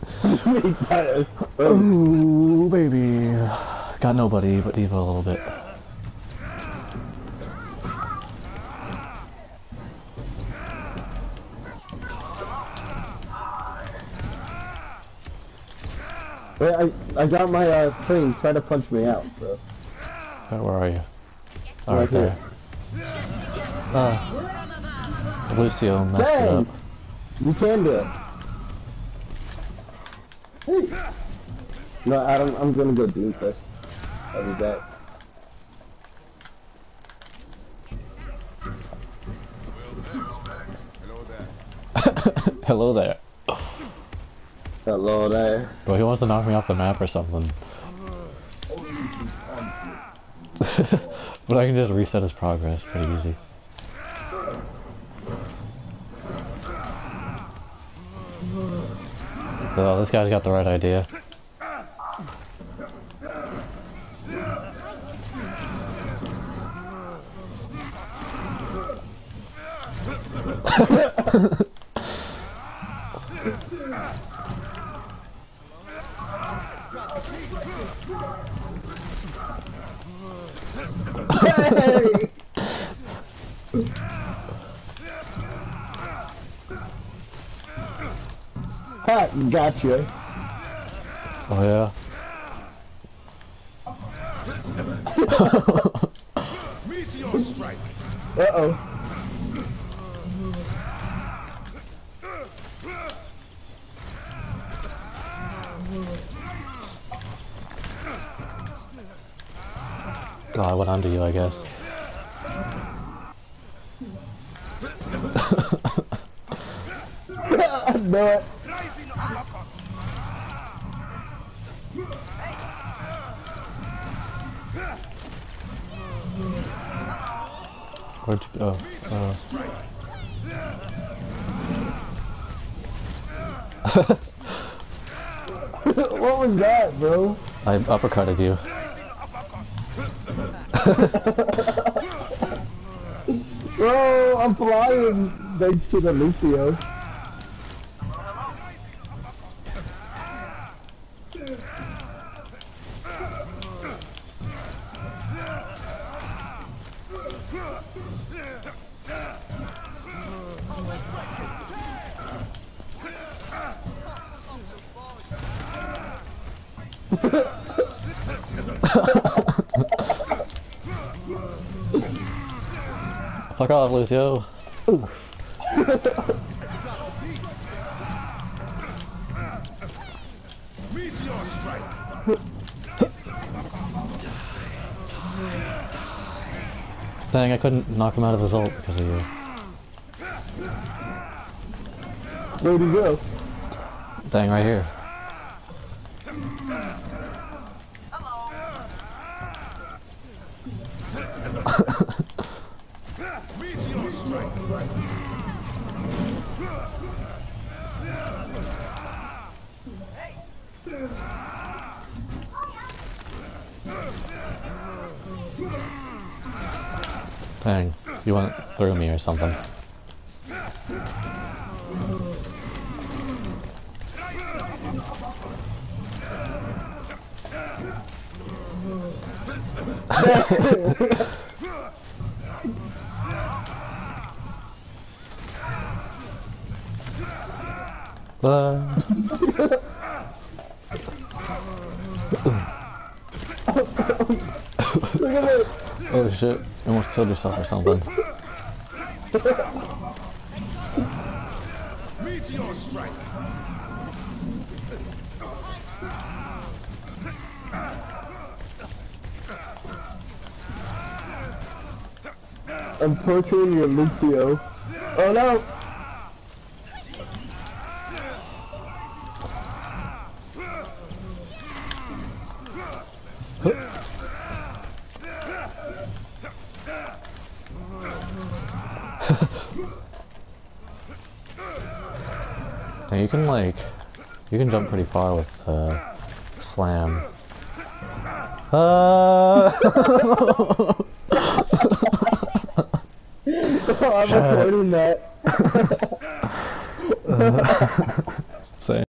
Oh, baby. Got nobody but Diva a little bit. Wait, I got my thing. Try to punch me out, bro. Where are you? Oh, right there. Lucio messed it up. You can do it. Hey. No, Adam, I'm gonna go Doom first. I'll be back. Hello there. Hello there. Bro, he wants to knock me off the map or something. But I can just reset his progress pretty easy. Oh, this guy's got the right idea. Hey! Ha! Gotcha. Oh yeah. Meteor strike. Uh-oh. Oh, I went under you, I guess. I know it. Where'd you go? What was that, bro? I uppercutted you. Bro, I'm flying thanks to the Lucio. Fuck off, Lucio. Meteor strike. Dang, I couldn't knock him out of his ult because of you. Where'd he go? Dang, right here. Meteor strike. Dang, you went through me or something. Look at it. Oh shit, you almost killed yourself or something. Meteor strike. I'm torturing your Lucio. Oh no! Dang, you can jump pretty far with slam. I'm recording that.